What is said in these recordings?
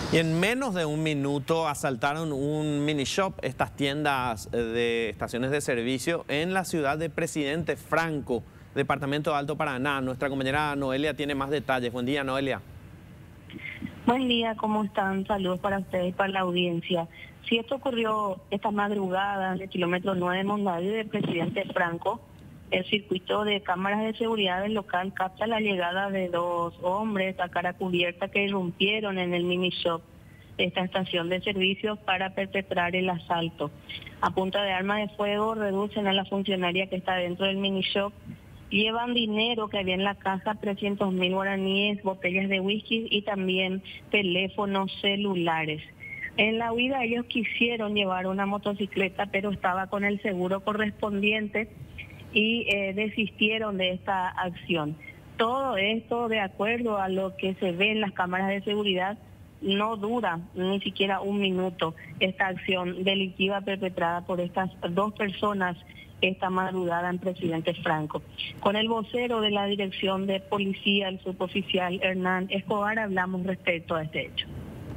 Y en menos de un minuto asaltaron un mini shop, estas tiendas de estaciones de servicio en la ciudad de Presidente Franco, departamento de Alto Paraná. Nuestra compañera Noelia tiene más detalles. Buen día, Noelia. Buen día, ¿cómo están? Saludos para ustedes y para la audiencia. Sí, esto ocurrió esta madrugada en el kilómetro 9 de Mondavi de Presidente Franco. El circuito de cámaras de seguridad del local capta la llegada de dos hombres a cara cubierta que irrumpieron en el mini shop de esta estación de servicios para perpetrar el asalto. A punta de arma de fuego reducen a la funcionaria que está dentro del mini shop, llevan dinero que había en la caja, 300.000 guaraníes, botellas de whisky y también teléfonos celulares. En la huida ellos quisieron llevar una motocicleta, pero estaba con el seguro correspondiente y desistieron de esta acción. Todo esto, de acuerdo a lo que se ve en las cámaras de seguridad, no dura ni siquiera un minuto esta acción delictiva perpetrada por estas dos personas esta madrugada en Presidente Franco. Con el vocero de la Dirección de Policía, el suboficial Hernán Escobar, hablamos respecto a este hecho.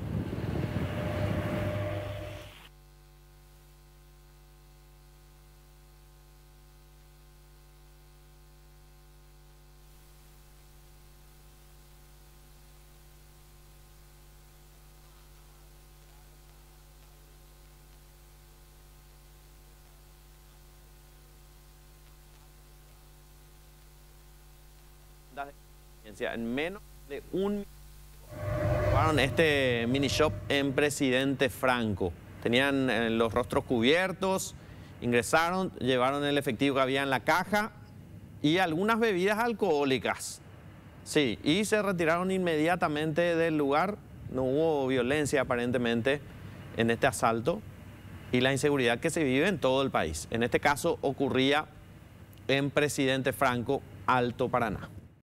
En menos de un minuto robaron este mini shop en Presidente Franco. Tenían los rostros cubiertos, ingresaron, llevaron el efectivo que había en la caja y algunas bebidas alcohólicas. Sí, y se retiraron inmediatamente del lugar. No hubo violencia aparentemente en este asalto y la inseguridad que se vive en todo el país. En este caso ocurría en Presidente Franco, Alto Paraná.